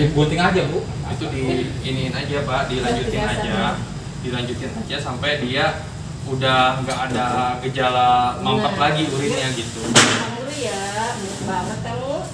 Digunting aja Bu. Itu diiniin aja Pak, dilanjutin aja sampai dia udah nggak ada gejala mampet lagi urinnya gitu. Alhamdulillah ya, banget kamu.